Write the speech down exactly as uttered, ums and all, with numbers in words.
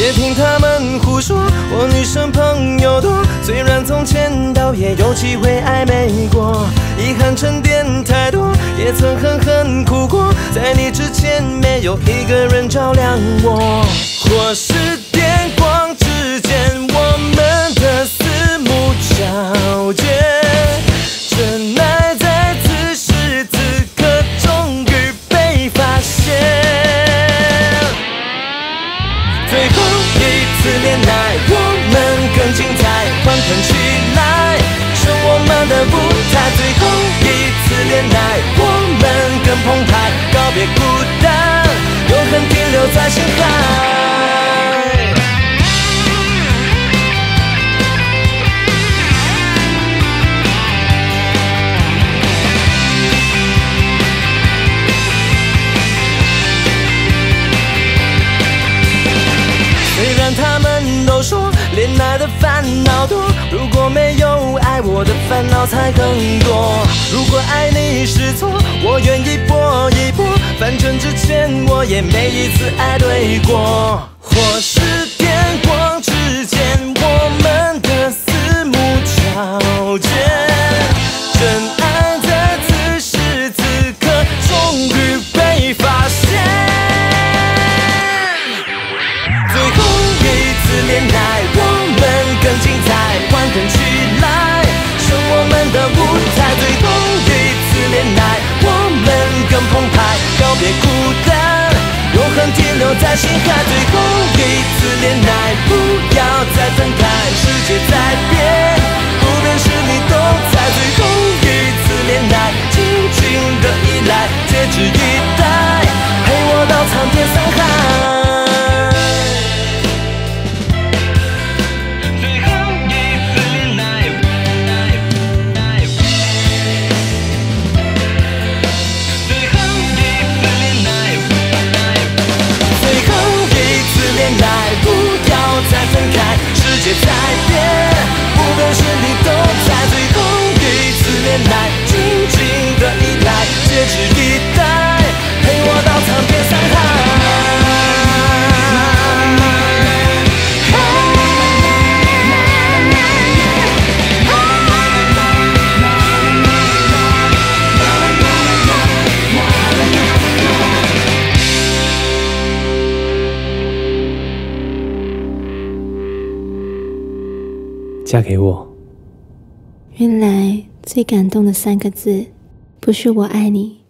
别听他们胡说，我女生朋友多，虽然从前倒也有机会暧昧过，遗憾沉淀太多，也曾狠狠哭过，在你之前没有一个人照亮我。或是电光之间，我们的四目交接，真爱在此时此刻终于被发现。最后一次恋爱，我们更精彩，欢腾起来，是我们的舞台。最后一次恋爱，我们更澎湃，告别孤单，永恒停留在心海。虽然他们都说恋爱的烦恼多，如果没有爱，我的烦恼才更多。如果爱你是错，我愿意搏一搏，反正之前我也没一次爱对过。或是电光之间，我们的四目交接，真爱在此时此刻终于被发现。恋爱，我们更精彩，欢腾起来，是我们的舞台。最后一次恋爱，我们更澎湃，告别孤单，永恒停留在心海。最后一次恋爱，不要再分开，世界在变，不变是你都在。最后一次恋爱，紧紧的依赖，戒指一戴，陪我到苍天桑海。世界在变，不变是你都在。最后一次恋爱，紧紧的依赖，戒指一戴，陪我到苍天桑海。 嫁给我。 原来最感动的三个字，不是我爱你，